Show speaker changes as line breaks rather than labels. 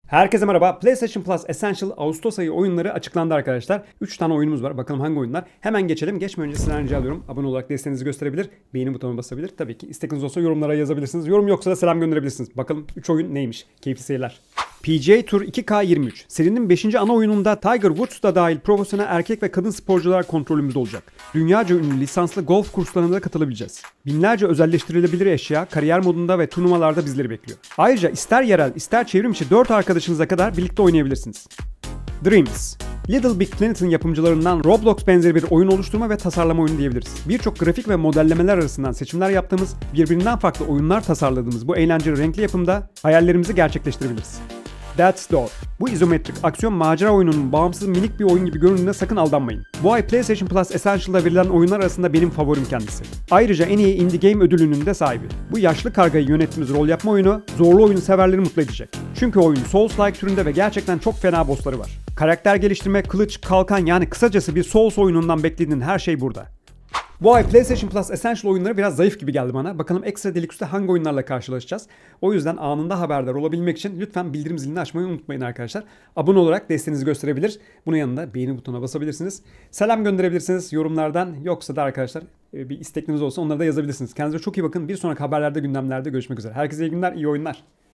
Herkese merhaba. PlayStation Plus Essential Ağustos ayı oyunları açıklandı arkadaşlar. 3 tane oyunumuz var. Bakalım hangi oyunlar? Hemen geçelim. Geçmeden önce sizden rica ediyorum. Abone olarak desteğinizi gösterebilir. Beğeni butonuna basabilir. Tabii ki isteğiniz olsa yorumlara yazabilirsiniz. Yorum yoksa da selam gönderebilirsiniz. Bakalım 3 oyun neymiş? Keyifli seyirler. PGA Tour 2K23. Serinin 5. ana oyununda Tiger Woods da dahil profesyonel erkek ve kadın sporcular kontrolümüzde olacak. Dünyaca ünlü lisanslı golf kurslarına da katılabileceğiz. Binlerce özelleştirilebilir eşya kariyer modunda ve turnuvalarda bizleri bekliyor. Ayrıca ister yerel ister çevrim içi 4 arkadaşınıza kadar birlikte oynayabilirsiniz. Dreams. Little Big Planet'ın yapımcılarından Roblox benzeri bir oyun oluşturma ve tasarlama oyunu diyebiliriz. Birçok grafik ve modellemeler arasından seçimler yaptığımız, birbirinden farklı oyunlar tasarladığımız bu eğlenceli renkli yapımda hayallerimizi gerçekleştirebiliriz. Death's Door. Bu izometrik aksiyon macera oyununun bağımsız minik bir oyun gibi göründüğüne sakın aldanmayın. Bu ay PlayStation Plus Essential'da verilen oyunlar arasında benim favorim kendisi. Ayrıca en iyi indie game ödülünün de sahibi. Bu yaşlı kargayı yönettiğimiz rol yapma oyunu zorlu oyun severleri mutlu edecek. Çünkü oyun Souls-like türünde ve gerçekten çok fena bossları var. Karakter geliştirme, kılıç, kalkan yani kısacası bir Souls oyunundan beklediğin her şey burada. Bu ay PlayStation Plus Essential oyunları biraz zayıf gibi geldi bana. Bakalım Extra Deluxe'te hangi oyunlarla karşılaşacağız? O yüzden anında haberdar olabilmek için lütfen bildirim zilini açmayı unutmayın arkadaşlar. Abone olarak desteğinizi gösterebilir. Bunun yanında beğeni butonuna basabilirsiniz. Selam gönderebilirsiniz yorumlardan. Yoksa da arkadaşlar bir istekleriniz olsa onları da yazabilirsiniz. Kendinize çok iyi bakın. Bir sonraki haberlerde, gündemlerde görüşmek üzere. Herkese iyi günler, iyi oyunlar.